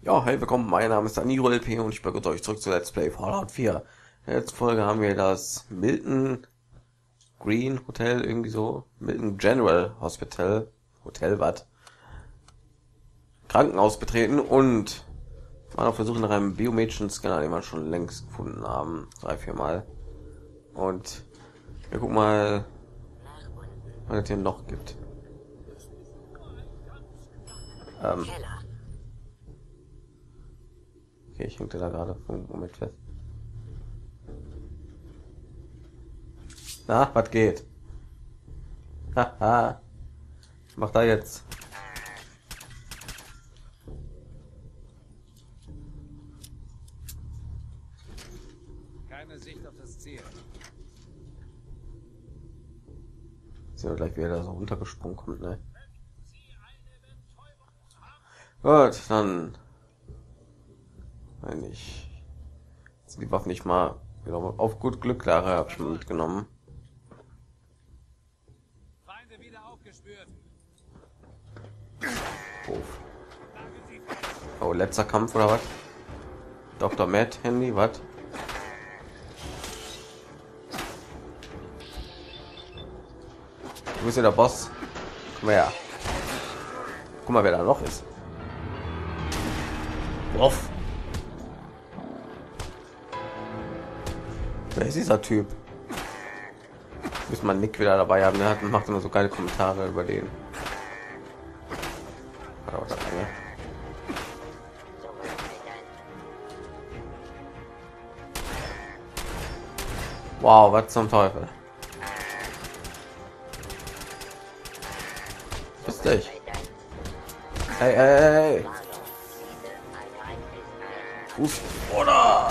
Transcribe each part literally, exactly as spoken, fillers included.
Ja, hey, willkommen. Mein Name ist Danilo L P und ich begrüße euch zurück zu Let's Play Fallout vier. In der letzten Folge haben wir das Milton Green Hotel, irgendwie so, Milton General Hospital, Hotel, was? Krankenhaus betreten und waren auf der Suche nach einem biometrischen Scanner, den wir schon längst gefunden haben, drei, vier Mal. Und wir gucken mal, was es hier noch gibt. Ähm, okay, ich hängte da gerade vom Moment fest. Na, was geht? Haha, mach da jetzt. Keine Sicht auf das Ziel. Sehen wir gleich, wie er da so runtergesprungen kommt, ne? Gut, dann meine ich jetzt die Waffen nicht mal genau, auf gut Glück, Lara habe ich mal mitgenommen. Feinde wieder aufgespürt. Uff. Oh, letzter Kampf oder was? Doktor Matt Handy, was? Du bist ja der Boss. Komm her. Guck mal, wer da noch ist. Uff. Wer ist dieser Typ? Muss man Nick wieder dabei haben, der hat macht immer so geile Kommentare über den. Aber das, ne? Wow, was zum Teufel? Bist dich? Hey, hey, hey, hey. Fuß oder?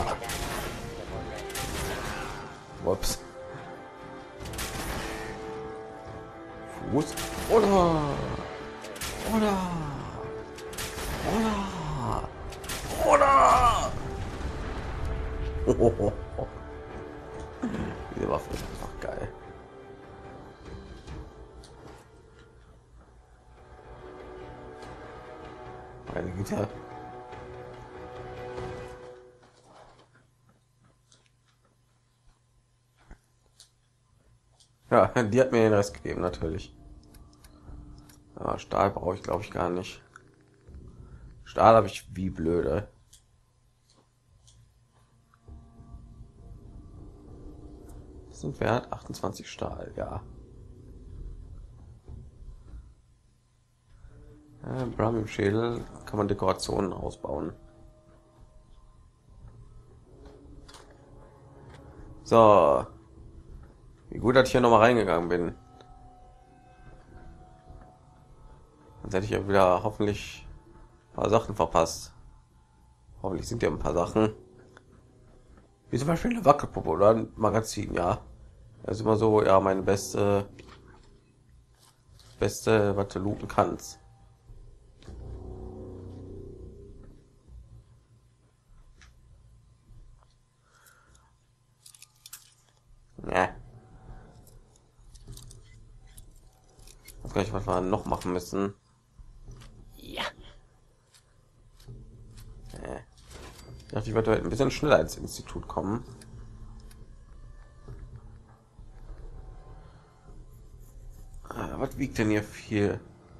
Ups. Fuß oder? Oder? Oder? Oder? Oh, diese Waffe ist einfach geil. Meine Güte. Ja, die hat mir den Rest gegeben, natürlich. Ja, Stahl brauche ich, glaube ich, gar nicht. Stahl habe ich wie blöde. Das sind wert achtundzwanzig Stahl, ja. Äh, Bram im Schädel kann man Dekorationen ausbauen. So, wie gut, dass ich hier noch mal reingegangen bin. Sonst hätte ich ja wieder hoffentlich ein paar Sachen verpasst. Hoffentlich sind ja ein paar Sachen. Wie zum Beispiel eine Wackelpuppe oder ein Magazin, ja. Das ist immer so, ja, meine beste, beste, was du looten kannst. Ja. Ich weiß gar nicht, was wir noch machen müssen. Ja. Äh. Ich dachte, ich werde ein bisschen schneller ins Institut kommen. Ah, was wiegt denn hier viel?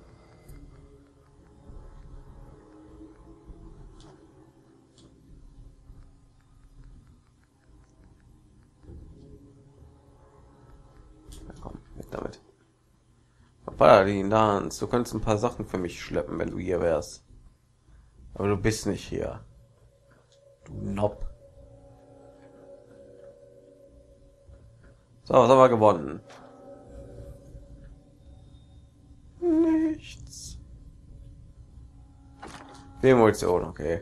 Ja, komm, weg damit. Paladin, Dance, du könntest ein paar Sachen für mich schleppen, wenn du hier wärst. Aber du bist nicht hier. Du Nob. So, was haben wir gewonnen? Nichts. Demolition, okay.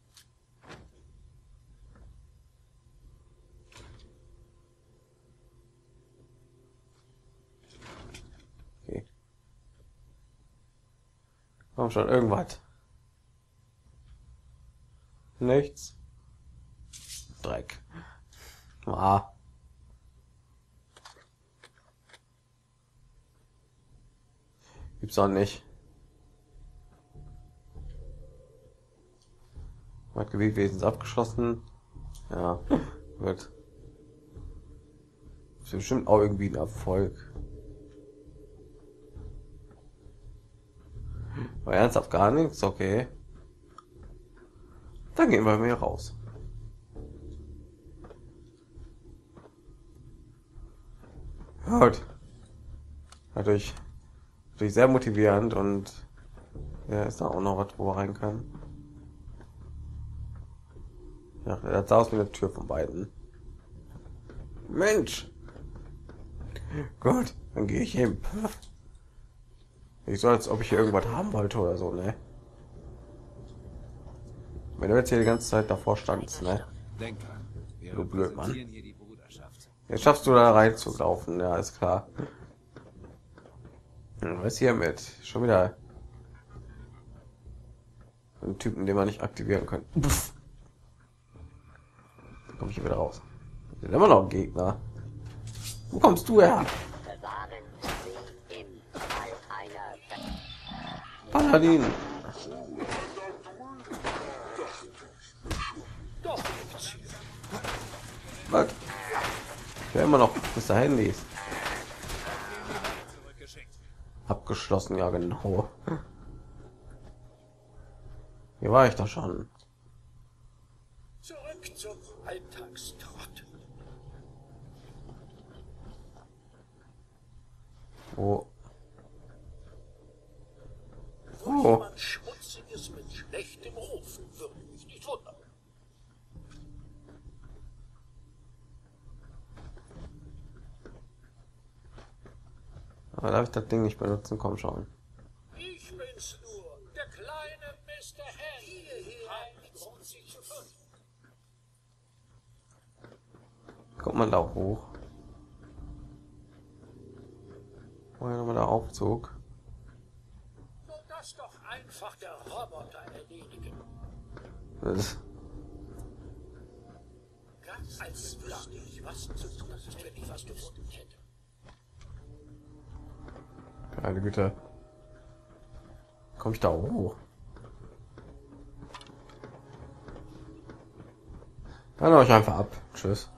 Okay. Komm schon, irgendwas. Nichts. Dreck. Ah. Gibt's auch nicht. Hat Gebietwesens abgeschlossen. Ja, wird ist bestimmt auch irgendwie ein Erfolg. War ernsthaft gar nichts, okay. Dann gehen wir mal raus. Gut. Natürlich, natürlich sehr motivierend und ja, ist da auch noch was, wo er rein kann. Ja, das sah aus wie eine Tür von beiden. Mensch! Gut, dann gehe ich hin. Ich so, als ob ich hier irgendwas haben wollte oder so, ne? Wenn du jetzt hier die ganze Zeit davor standst, ne? Denk dran, wir Du blöd, Mann. repräsentieren hier die Bruderschaft. Jetzt schaffst du da reinzulaufen, ja, ist klar. Hm, was ist hier mit? Schon wieder ein Typen, den man nicht aktivieren kann. Komme ich hier wieder raus. Sind immer noch ein Gegner. Wo kommst du her? Bewahren Sie im Fall einer Paladin. Was? Ja, immer noch bis da Handys. Zurückgeschickt. Abgeschlossen, ja genau. Hier war ich doch schon. Zurück zum Alltagstrott. Wo? Wo Oh. jemand Schmutziges mit schlechtem Ruf, würde mich nicht wundern. Aber darf ich das Ding nicht benutzen? Komm schon. Ich bin's nur, der kleine Mister Henry. Hierher ein Grund, sie zu fürchten. Kommt man da hoch? Woher nochmal der Aufzug? Nun das doch einfach der Roboter erledigen. Das Ganz als wüsste ich, was zu tun ist, wenn ich was gefunden hätte. Meine Güte. Komm ich da hoch? Dann hau ich einfach ab. Tschüss.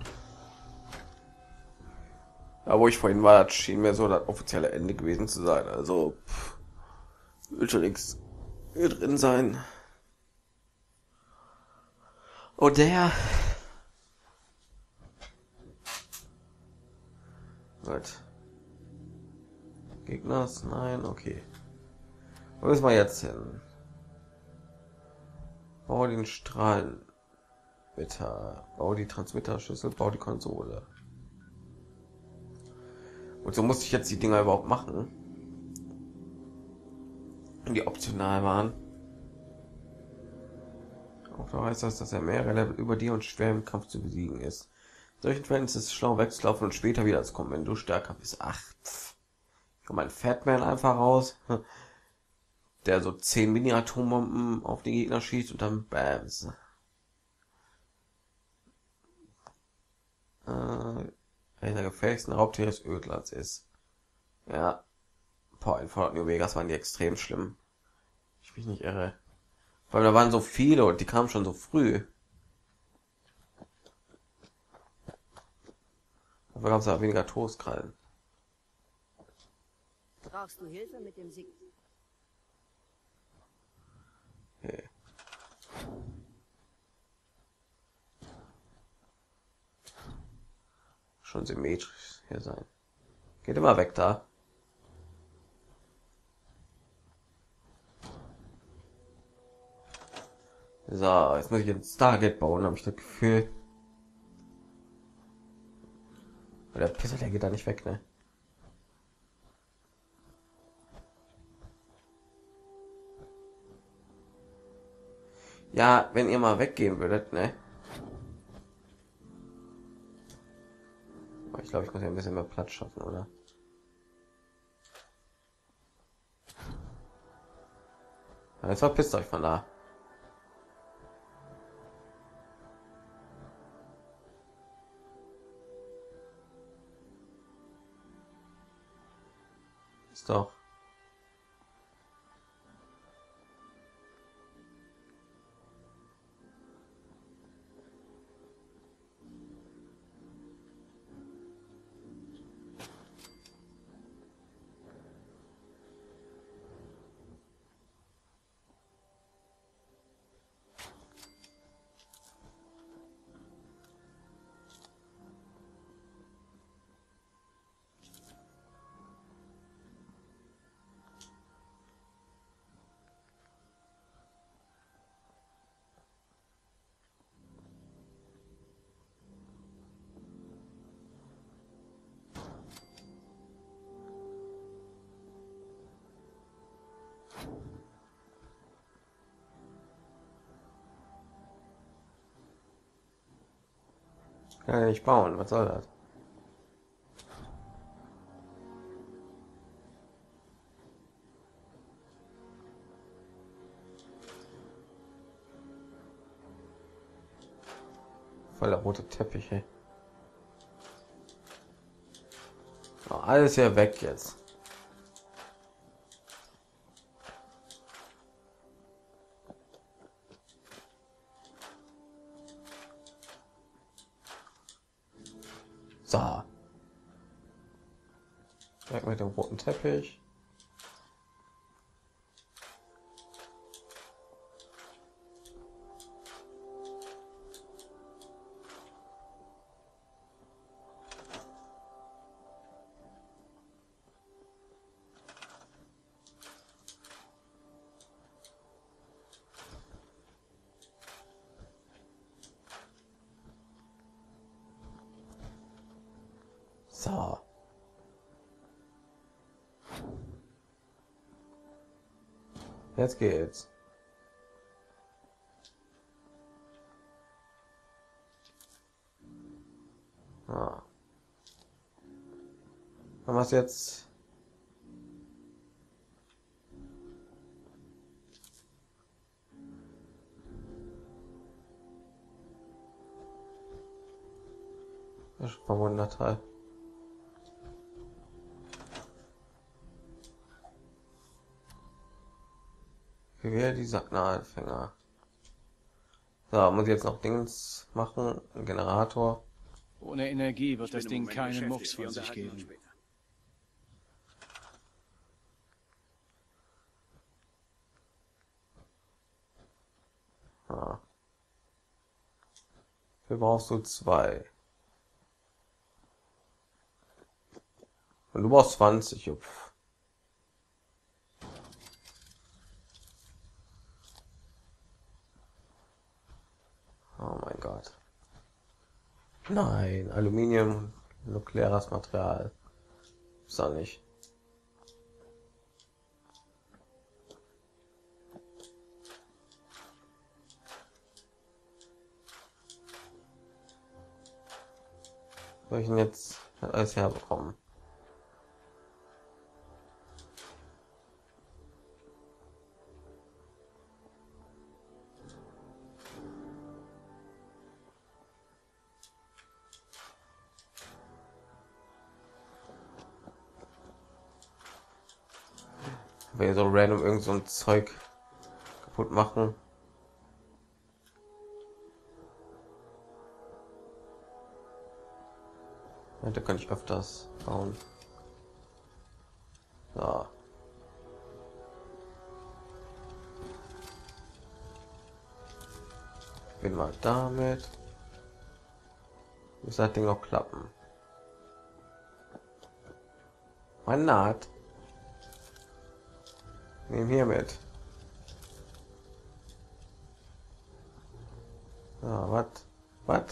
Da wo ich vorhin war, das schien mir so das offizielle Ende gewesen zu sein. Also pff, will schon nichts hier drin sein. Oh der. Gut. Gegners? Nein, okay. Wo müssen wir jetzt hin? Bau den Strahlen. Bitte. Bau die Transmitterschüssel, bau die Konsole. Und so musste ich jetzt die Dinger überhaupt machen, die optional waren. Auch da heißt das, dass er mehrere Level über dir und schwer im Kampf zu besiegen ist. In solchen Fällen ist es schlau wegzulaufen und später wieder zu kommen, wenn du stärker bist. Ach, pff. Kommt ein Fatman einfach raus, der so zehn Mini-Atombomben auf die Gegner schießt und dann bams. Äh, einer der gefährlichsten Raubtiere des Ödlands ist. Ja. Boah, in Fallout New Vegas waren die extrem schlimm. Ich mich nicht irre. Weil da waren so viele und die kamen schon so früh. Dafür gab es ja weniger Toastkrallen. Brauchst du Hilfe mit dem Sig... Okay. Schon symmetrisch hier sein. Geht immer weg da. So, jetzt muss ich ein Stargate bauen, habe ich das Gefühl. Der Pisser, der geht da nicht weg, ne? Ja, wenn ihr mal weggehen würdet, ne? Aber ich glaube, ich muss ja ein bisschen mehr Platz schaffen, oder? Ja, jetzt verpisst euch von da. Ist doch. Kann ja nicht bauen. Was soll das? Voll der rote Teppich. Ey. Oh, alles hier weg jetzt. So. Weg mit dem roten Teppich. So. Jetzt geht's. Ah. Haben wir es jetzt? Das ist verwundert Teil. Wie die Signalempfänger. So, muss ich jetzt noch Dings machen, ein Generator. Ohne Energie wird das Ding keinen Mucks von sich geben. Ja. Hier brauchst du zwei. Und du brauchst zwanzig. Upf. Oh mein Gott. Nein, Aluminium, nukleares Material. Ist doch nicht. Soll ich denn jetzt alles herbekommen? Wenn so random irgend so ein Zeug kaputt machen. Ja, da kann ich öfters bauen. So. Bin mal damit. Muss das Ding auch klappen. Mein Naht. Nehmen hier mit. Ah, was? Was?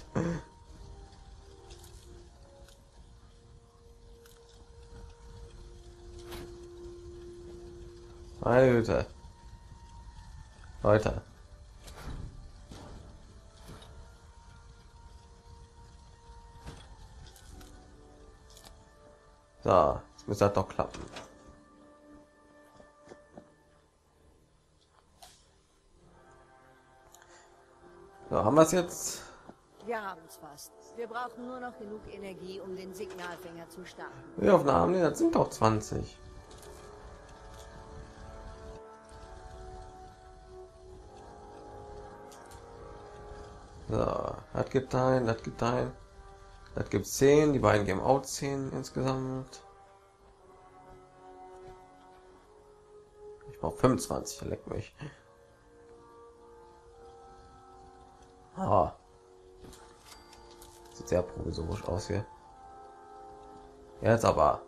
Meine Güte. Leute. So, jetzt muss das doch klappen. So, haben wir es jetzt? Wir haben es fast. Wir brauchen nur noch genug Energie, um den Signalfänger zu starten. Wir Aufnahmen, nee, das sind doch zwanzig. So, hat getan, hat getan. Das gibt zehn, die beiden geben auch zehn insgesamt. Ich brauche fünfundzwanzig, leck mich. Ah. Sieht sehr provisorisch aus hier. Jetzt aber.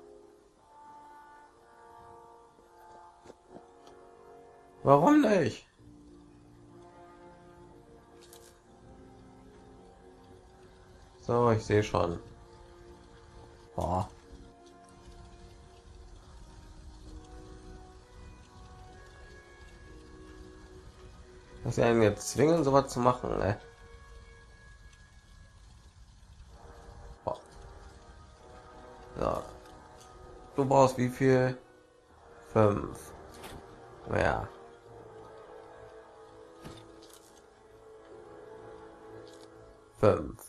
Warum nicht? So, ich sehe schon. Boah. Dass sie einen jetzt zwingen, sowas zu machen, ne? du brauchst wie viel? Fünf. Ja. Fünf.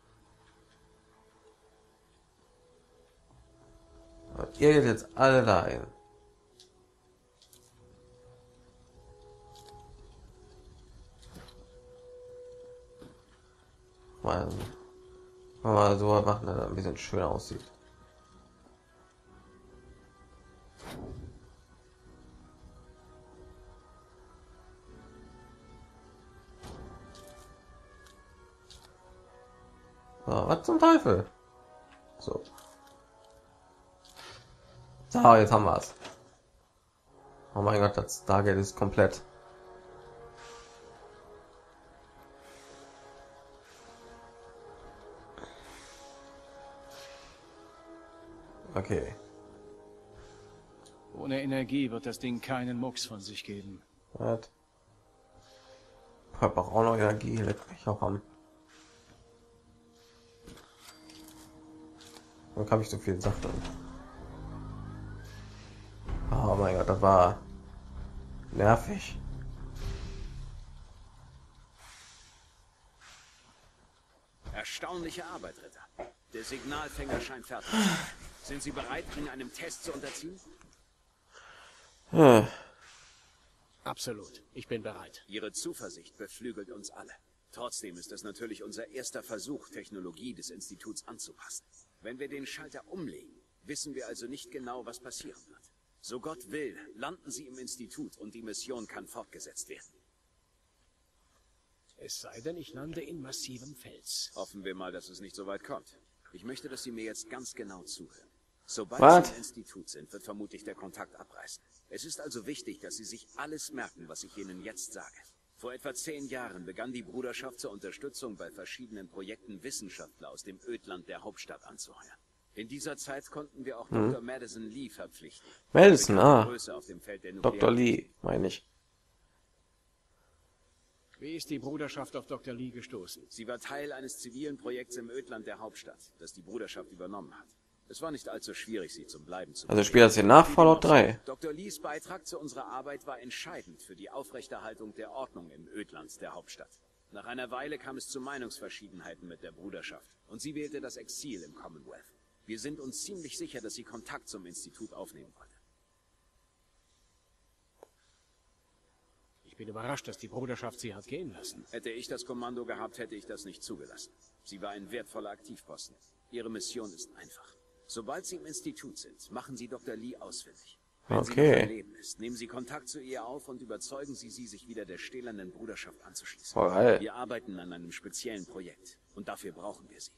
Und ihr geht jetzt alle dahin. Mal, mal so machen, dass er ein bisschen schöner aussieht. So, was zum Teufel? So. So, jetzt haben wir es. Oh mein Gott, das Stargate ist komplett. Okay. Ohne Energie wird das Ding keinen Mucks von sich geben. Was? Ich habe auch noch Energie, leck mich auch am. Dann habe ich so viele Sachen. Oh mein Gott, das war nervig. Erstaunliche Arbeit, Ritter. Der Signalfänger scheint fertig zu sein. Sind Sie bereit, ihn einem Test zu unterziehen? Hm. Absolut. Ich bin bereit. Ihre Zuversicht beflügelt uns alle. Trotzdem ist es natürlich unser erster Versuch, Technologie des Instituts anzupassen. Wenn wir den Schalter umlegen, wissen wir also nicht genau, was passieren wird. So Gott will, landen Sie im Institut und die Mission kann fortgesetzt werden. Es sei denn, ich lande in massivem Fels. Hoffen wir mal, dass es nicht so weit kommt. Ich möchte, dass Sie mir jetzt ganz genau zuhören. Sobald What? Sie im Institut sind, wird vermutlich der Kontakt abreißen. Es ist also wichtig, dass Sie sich alles merken, was ich Ihnen jetzt sage. Vor etwa zehn Jahren begann die Bruderschaft zur Unterstützung bei verschiedenen Projekten Wissenschaftler aus dem Ödland der Hauptstadt anzuheuern. In dieser Zeit konnten wir auch Mhm. Doktor Madison Lee verpflichten. Madison, Bekannte ah. Größe auf dem Feld der Doktor Nuklear- Lee, meine ich. Wie ist die Bruderschaft auf Doktor Lee gestoßen? Sie war Teil eines zivilen Projekts im Ödland der Hauptstadt, das die Bruderschaft übernommen hat. Es war nicht allzu schwierig, sie zum Bleiben zu Also spielt das hier nach Fallout drei. Doktor Lees Beitrag zu unserer Arbeit war entscheidend für die Aufrechterhaltung der Ordnung im Ödland der Hauptstadt. Nach einer Weile kam es zu Meinungsverschiedenheiten mit der Bruderschaft und sie wählte das Exil im Commonwealth. Wir sind uns ziemlich sicher, dass sie Kontakt zum Institut aufnehmen wollte. Ich bin überrascht, dass die Bruderschaft sie hat gehen lassen. Hätte ich das Kommando gehabt, hätte ich das nicht zugelassen. Sie war ein wertvoller Aktivposten. Ihre Mission ist einfach. Sobald Sie im Institut sind, machen Sie Doktor Lee ausfindig. Wenn sie noch Okay. am Leben ist, nehmen Sie Kontakt zu ihr auf und überzeugen Sie sie, sich wieder der stählernen Bruderschaft anzuschließen. Voll geil. Wir arbeiten an einem speziellen Projekt und dafür brauchen wir Sie.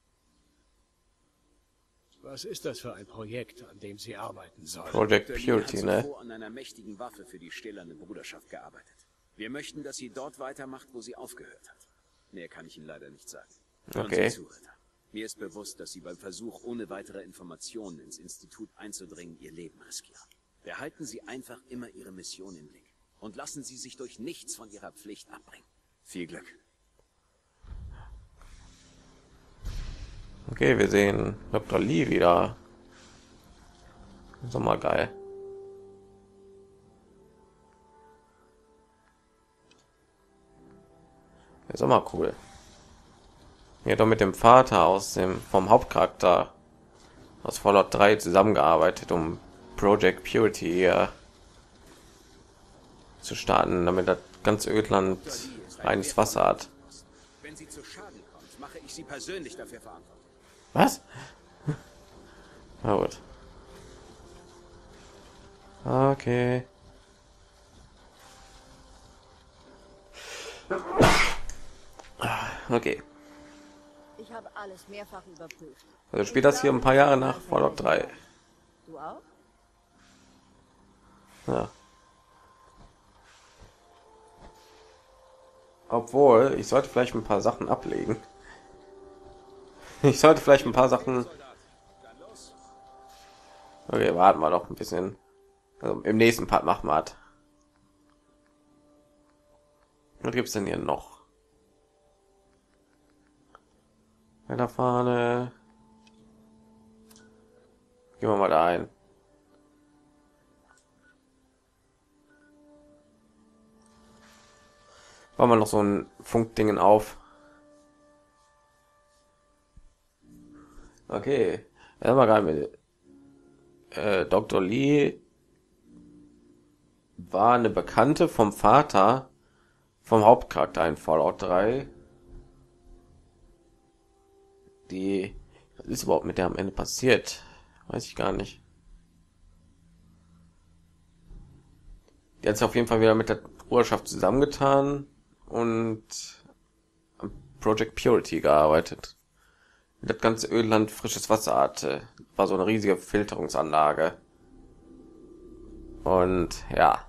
Was ist das für ein Projekt, an dem sie arbeiten soll? Project Doktor Lee Purity, hat ne? zuvor an einer mächtigen Waffe für die stählerne Bruderschaft gearbeitet. Wir möchten, dass sie dort weitermacht, wo sie aufgehört hat. Mehr kann ich Ihnen leider nicht sagen. Hören Okay. Sie zu, Ritter. Mir ist bewusst, dass Sie beim Versuch, ohne weitere Informationen ins Institut einzudringen, Ihr Leben riskieren. Behalten Sie einfach immer Ihre Mission im Blick und lassen Sie sich durch nichts von Ihrer Pflicht abbringen. Viel Glück. Okay, wir sehen Doktor Lee wieder. Das ist doch mal geil. Das ist auch mal cool. Er hat doch mit dem Vater aus dem vom Hauptcharakter aus Fallout drei zusammengearbeitet, um Project Purity hier zu starten, damit das ganze Ödland reines Wasser hat. Wenn sie zu Schaden kommt, mache ich Sie persönlich dafür verantwortlich. Was? Na gut. Okay. Okay. Ich habe alles mehrfach überprüft. Also spielt das hier ein paar Jahre nach Fallout drei. Du auch? Ja. Obwohl, ich sollte vielleicht ein paar Sachen ablegen. Ich sollte vielleicht ein paar Sachen... Okay, warten wir doch ein bisschen. Also im nächsten Part machen wir es. Was gibt's denn hier noch? Bei der Fahne. Gehen wir mal da ein. War mal noch so ein Funkdingen auf. Okay, ja, mal gerade mit äh, Doktor Lee war eine Bekannte vom Vater vom Hauptcharakter in Fallout drei. Die, was ist überhaupt mit der am Ende passiert? Weiß ich gar nicht. Die hat sich auf jeden Fall wieder mit der Bruderschaft zusammengetan und am Project Purity gearbeitet. Das ganze Ölland frisches Wasser hatte. War so eine riesige Filterungsanlage. Und ja.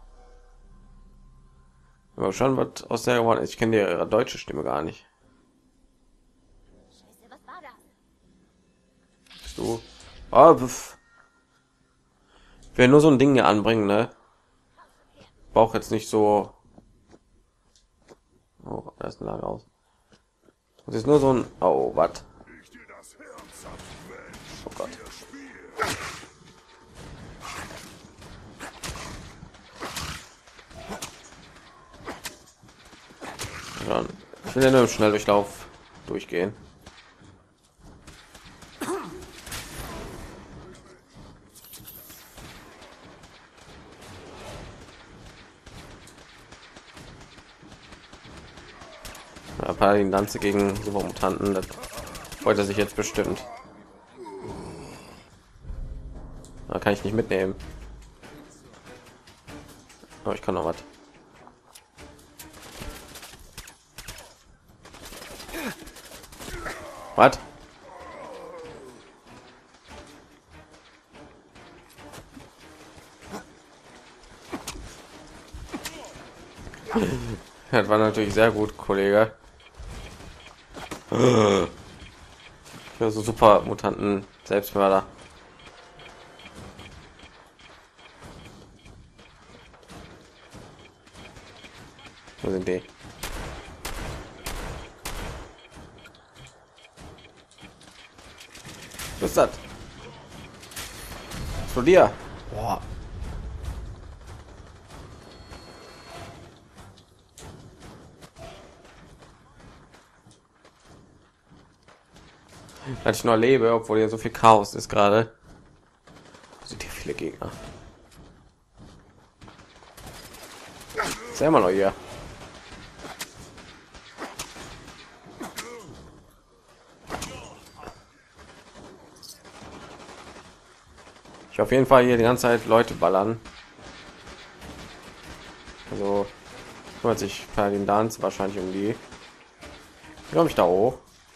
Mal schauen, was aus der geworden ist. Ich kenne ihre deutsche Stimme gar nicht. Scheiße, was war das? Bist du? Ah, pf. Ich will nur so ein Ding hier anbringen, ne? Brauch jetzt nicht so. Oh, da ist ein Lager aus. Das ist nur so ein. Oh, was? Oh Gott. Dann. Ich will ja nur im Schnelldurchlauf durchgehen. Ja, Paladin Lanze gegen Supermutanten, das freut er sich jetzt bestimmt. Da kann ich nicht mitnehmen. Aber ich kann noch was. Was? Das war natürlich sehr gut, Kollege. Ja, so super Mutanten, Selbstmörder. Wo sind die? Was ist das? Explodier! Boah. Dass ich noch lebe, obwohl hier so viel Chaos ist gerade. Sind hier viele Gegner. Ist ja immer noch hier. Ich auf jeden Fall hier die ganze Zeit Leute ballern. Also kümmert sich Paladin Dance wahrscheinlich um die. Wie komme ich da hoch?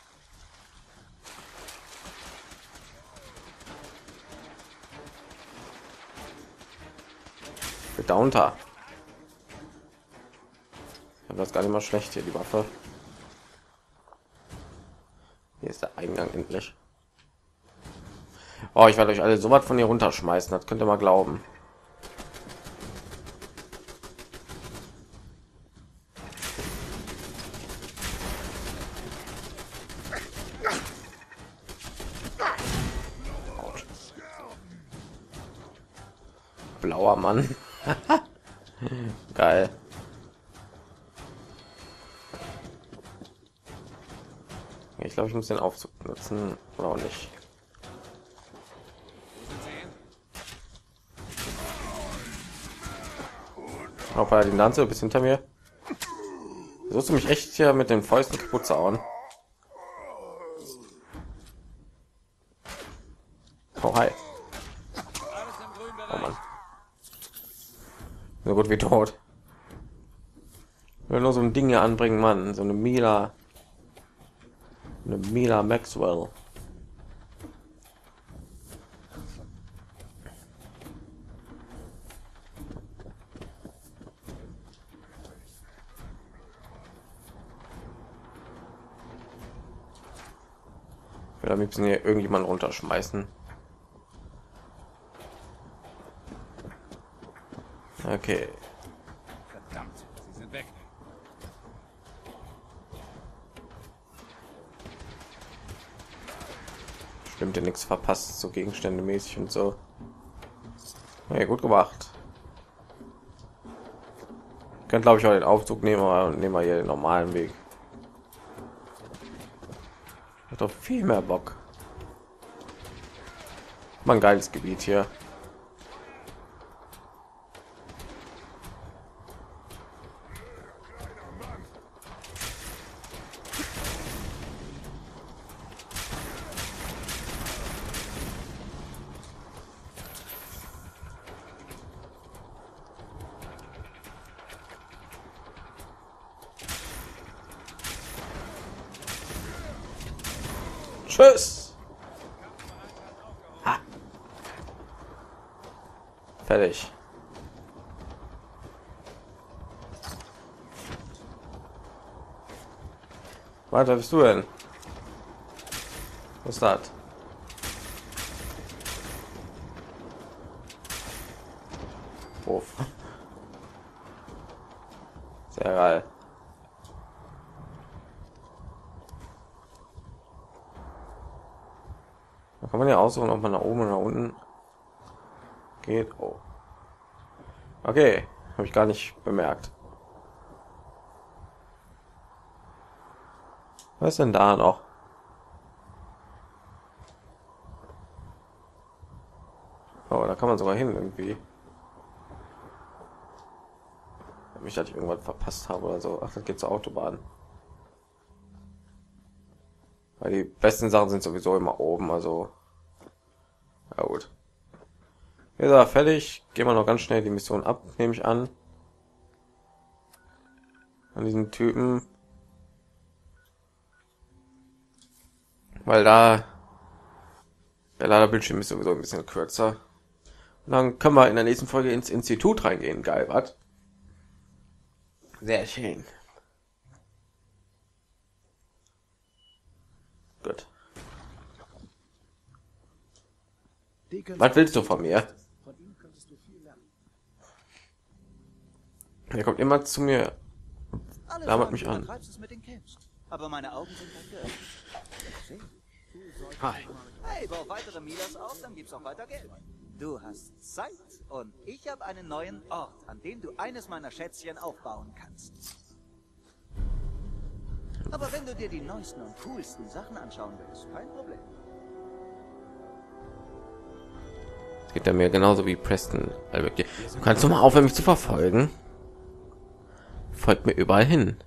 Da unter. Aber das ist gar nicht mal schlecht hier, die Waffe. Hier ist der Eingang endlich. Oh, ich werde euch alle so was von hier runterschmeißen, das könnt ihr mal glauben. Autsch. Blauer Mann. Geil. Ich glaube, ich muss den Aufzug nutzen oder auch nicht. Auch bei den Lanze bis hinter mir. Versuchst du mich echt hier mit den Fäusten kaputt zu hauen? Oh, hi. Oh Mann. So gut wie tot. Ich will nur so ein Ding hier anbringen, Mann. So eine Mila. Eine Mila Maxwell. Ich will am liebsten hier irgendjemand runterschmeißen. Okay. Verdammt, sie sind weg. Stimmt, nichts verpasst, so Gegenstände mäßig und so. Ja, gut gemacht. kann, glaube ich, auch den Aufzug nehmen, aber nehmen wir hier den normalen Weg. Hat doch viel mehr Bock. Mal ein geiles Gebiet hier. Tschüss. Ah. Fertig. Was bist du denn? Was ist das? Uff. Sehr geil. Da kann man ja aussuchen, ob man nach oben oder nach unten geht. Oh. Okay, habe ich gar nicht bemerkt. Was ist denn da noch? Oh, da kann man sogar hin irgendwie. Mich, dass ich irgendwas verpasst habe oder so. Ach, das geht zur Autobahn. Weil die besten Sachen sind sowieso immer oben, also ja gut. Wir sind fertig. Gehen wir noch ganz schnell die Mission ab, nehme ich an. An diesen Typen. Weil da der Laderbildschirm ist sowieso ein bisschen kürzer. Und dann können wir in der nächsten Folge ins Institut reingehen. Geil, was? Sehr schön. Gut. Was willst du von mir? Er kommt immer zu mir, labert mich an. Aber meine Augen sind halt geöffnet. Hi. Hey, bau weitere Milas auf, dann gibt's auch weiter Geld. Du hast Zeit und ich habe einen neuen Ort, an dem du eines meiner Schätzchen aufbauen kannst. Aber wenn du dir die neuesten und coolsten Sachen anschauen willst, kein Problem. Geht er mir genauso wie Preston. Also wirklich. Du kannst doch mal aufhören, mich zu verfolgen. Folgt mir überall hin.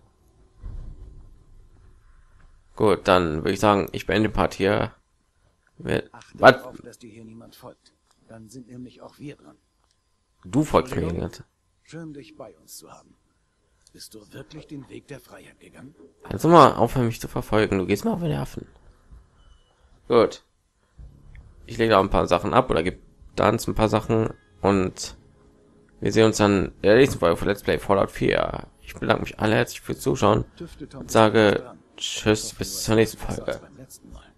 Gut, dann würde ich sagen, ich beende den Part hier. Achte Was? darauf, dass dir hier niemand folgt. Dann sind nämlich auch wir dran. Du folgst mir die ganze. Schön, dich bei uns zu haben. Bist du wirklich den Weg der Freiheit gegangen? Kannst du mal aufhören, mich zu verfolgen? Du gehst mal auf den Nerven. Gut. Ich lege auch ein paar Sachen ab oder gebe dann ein paar Sachen und wir sehen uns dann in der nächsten Folge von Let's Play Fallout vier. Ich bedanke mich alle herzlich fürs Zuschauen und sage Tschüss, bis zur nächsten Folge. Beim letzten Mal.